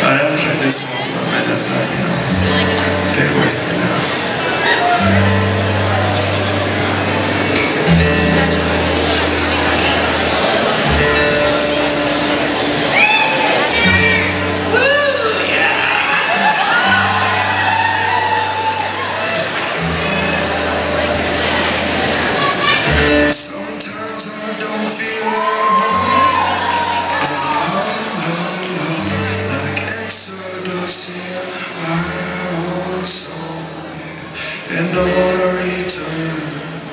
I didn't play this one for a minute, but you know, stay with me now. Sometimes I don't feel at home, like Exodus in my own soul, yeah. And I wanna return,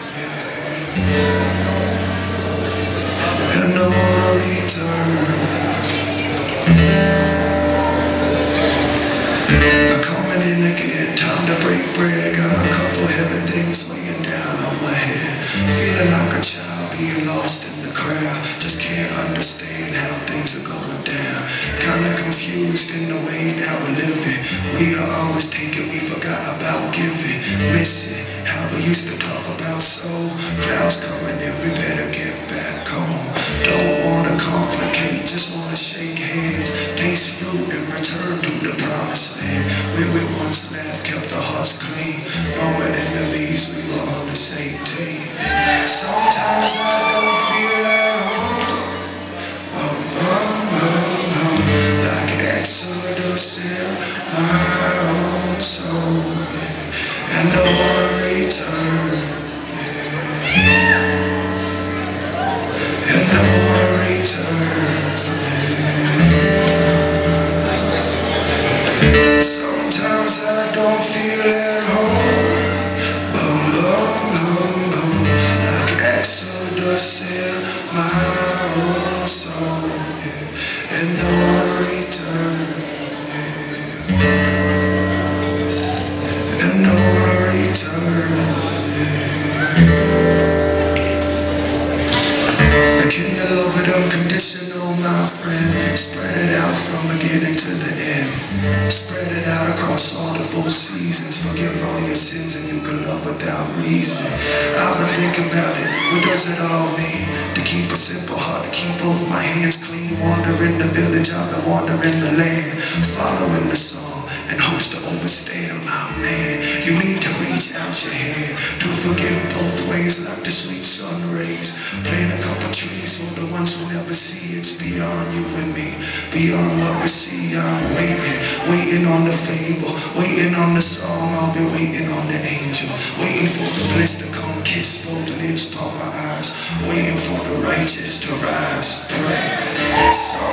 yeah. And I wanna return. I'm coming in again, time to break bread. Got a couple heavy things weighing down on my head. Feeling like a child being lost in the crowd. Just can't understand how things are going down. Kinda confused in the way that we're living. We are always taking, we forgot about giving. Missing how we used to talk about soul. Clouds coming in, we better get back home. Don't wanna complicate, just wanna shake hands. Taste fruit and return to the promised land. Where we once laughed, kept our hearts clean. No more enemies, we were on the same team. Sometimes I don't feel at home, like Exodus in my own soul, yeah. And I wanna return, yeah. And I wanna return, yeah. Sometimes I don't feel at home, like Exodus in my own soul, yeah. And I wanna return, yeah. And I wanna return, yeah. But can you love it unconditional, my friend? Spread it out from beginning to the end. Spread it out across all the 4 seasons. Forgive all your sins and you can love without reason. I've been thinking about it. What does it all mean? To keep a simple heart, to keep both my hands clean. Wandering the village, I've been wandering the land. Following the song in hopes to overstand, my man. You need to reach out your hand to forgive both ways, like the sweet sun rays. Plant a couple trees for the ones who never see. It's beyond you and me, beyond what we see. I'm waiting on the fable, waiting on the song. I'll be waiting on the angel, waiting for the bliss to come, kiss both lips, pop my eyes, waiting for the righteous to rise. Pray. So